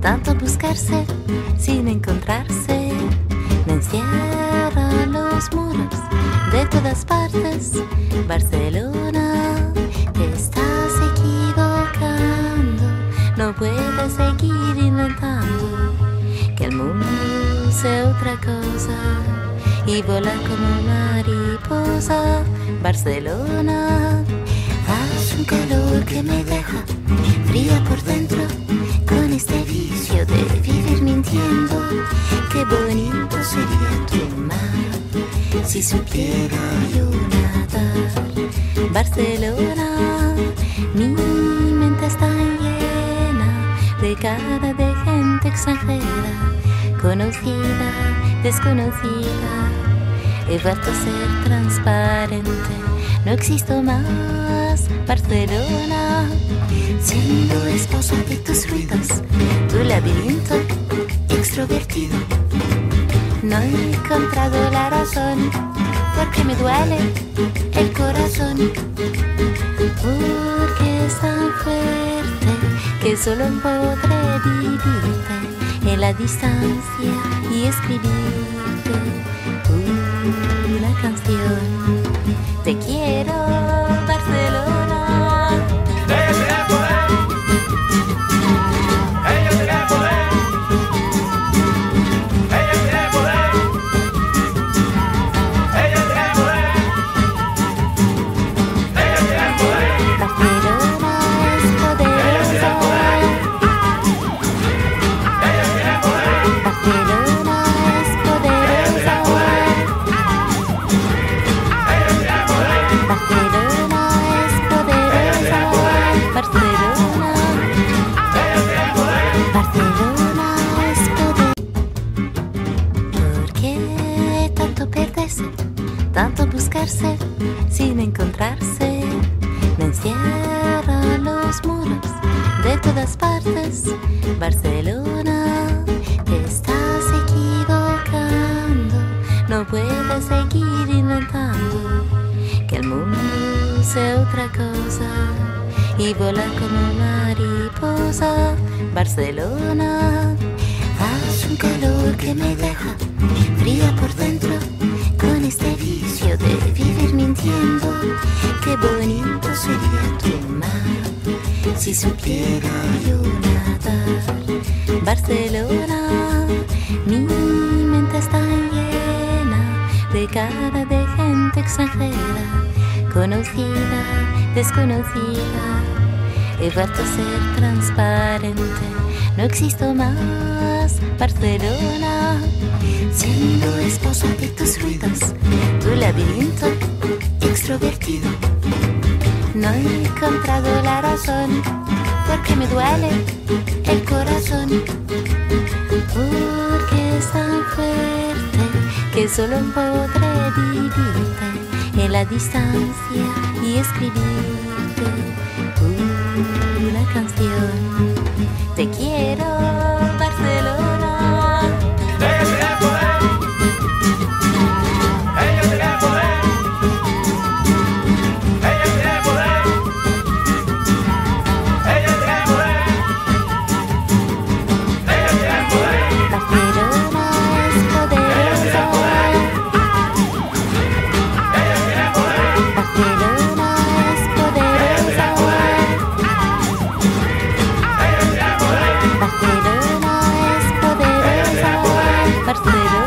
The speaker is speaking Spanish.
tanto buscarse sin encontrarse. Me encierran los muros de todas partes. Barcelona, te estás equivocando. No puedes seguir inventando que el mundo sea otra cosa y volar como mariposa. Barcelona, hace un calor que me deja fría por dentro, con este vicio de vivir mintiendo. Qué bonito sería tu mar si supiera yo nadar. Barcelona, mi mente está llena de cara de gente extranjera, conocida, desconocida. He vuelto a ser transparente, no existo más. Barcelona, siendo esposa de tus ruidos, tu laberinto extrovertido. No he encontrado la razón, porque me duele el corazón, porque es tan fuerte que solo podré vivirte en la distancia y escribirte una canción. Te quiero, Barcelona. Ella tiene poder. Ella tiene poder. Ella tiene poder. Ella tiene poder. Ella tiene poder. Barcelona es poderosa. Ella tiene poder. Barcelona es poderosa. Ella tiene poder. Barcelona es poderosa. Barcelona. Barcelona es poderosa. ¿Por qué tanto perderse, tanto buscarse sin encontrarse? Me encierran los muros de todas partes. Barcelona, te estás equivocando. No puedes seguir inventando que el mundo sea otra cosa y volar como mariposa. Barcelona, hace un calor que me deja fría por dentro, con este vicio de vivir mintiendo. Qué bonito sería tu mar si supiera yo nadar. Barcelona, mi mente está llena de cara de gente extranjera, conocida, desconocida. He vuelto a ser transparente, no existo más. Barcelona, siendo esposa de tus ruidos, tu laberinto extrovertido. No he encontrado la razón, porque me duele el corazón, porque es tan fuerte que solo podré vivirte en la distancia y escribirte una canción. Te quiero, Barcelona. Ella tiene poder. Ella tiene poder. Ella tiene poder. Ella tiene poder. Ella tiene poder. Barcelona es poderosa. Ella tiene poder. Barcelona es poderosa. Ella tiene poder. Barcelona es poderosa. Barcelona.